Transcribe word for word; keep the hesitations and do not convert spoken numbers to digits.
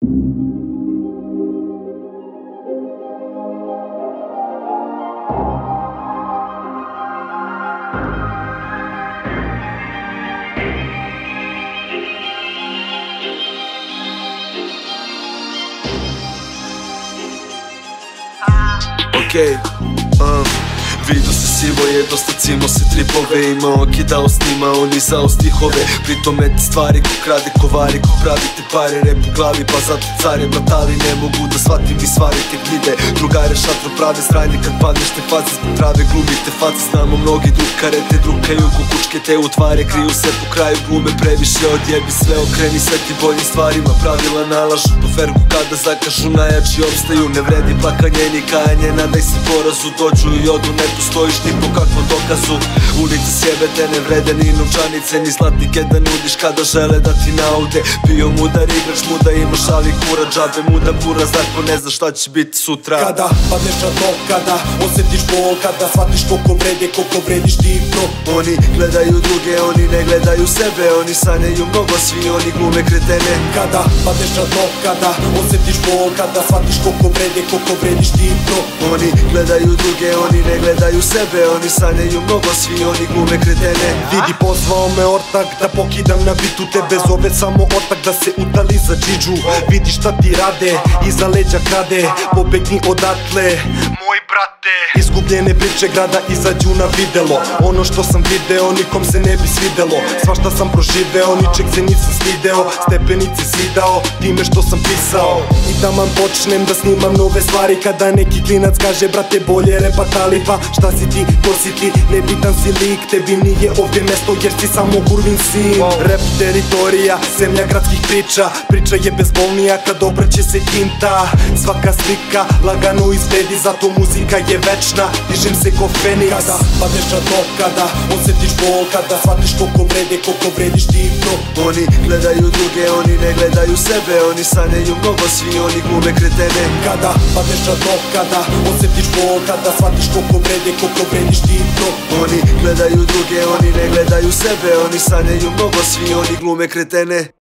Okej, uh. Vidio se sivo je, dosta cimo se tripove imao, kidao snimao, nizao stihove. Pritom eti stvari ko krade, kovari ko pravite pare, rep u glavi pa zato care bratali. Ne mogu da shvatim i stvari tek vide. Drugare šatro prave sranje kad padneš te face zbog trave, glumite face. Znamo mnogi drukare te drukaju kukučke te utvare, kriju se po kraju glume previše. Odjebi sve, okreni sve ti boljim stvarima, pravila nalažu po fergu kada zakažu, najjači opstaju. Ne vredi plakanje ni kajanje, nadaj se porazu, dođu i odu, ne postojiš ni po kakvom dokazu. Ulice sjebete, ne vrede ni novčanice, ni zlatnike da nudiš kada žele da ti naude. Bio mudar, igrač muda, imaš ali kura, džabe muda buraz, ako ne znaš šta će biti sutra. Kada padneš na dno, kada osjetiš bol, kada shvatiš koliko vrede, koliko vrediš ti pro. Oni gledaju druge, oni ne gledaju sebe, oni sanjaju mnogo, svi oni glume kretene. Kada padneš na dno, kada osjetiš bol, kada shvatiš koliko vrede, koliko vrediš ti pro. Oni gledaju druge, oni ne gledaju sebe, oni sanjaju mnogo, svi oni glume kretene. Vidi, pozvao me ortak da pokidam na bitu, tebe zove samo ortak da se utali za džidžu. Vidi šta ti rade, iza leđa krade, pobegni odatle, moj brate. Izgubljene priče grada izađu na videlo, ono što sam video nikom se ne bi svidelo. Svašta sam proživeo, ničeg se nisam stideo, stepenice zidao time što sam pisao. I taman počnem da snimam nove stvari, kada neki klinac kaže brate bolje repa talipa. Šta si ti, ko si ti, nebitan si lik, tebi nije ovdje mesto jer si samo kurvin sin. Rap teritorija, zemlja gradskih priča, priča je bezbolnija kad obrće se kinta. Svaka slika lagano izgledi, zato muzika je večna, dižem se ko Feniks. Kada padneš na dno, kada osjetiš bol, kada shvatiš koliko vrede, koliko vrediš ti pro. Oni gledaju druge, oni ne gledaju sebe, oni sanjaju mnogo, svi oni glume kretene. Kada padneš na dno, kada osjetiš bol, kada shvatiš koliko vrede, koliko vrediš ti pro. Oni gledaju druge, oni ne gledaju sebe, oni sanjaju mnogo, svi oni glume kretene.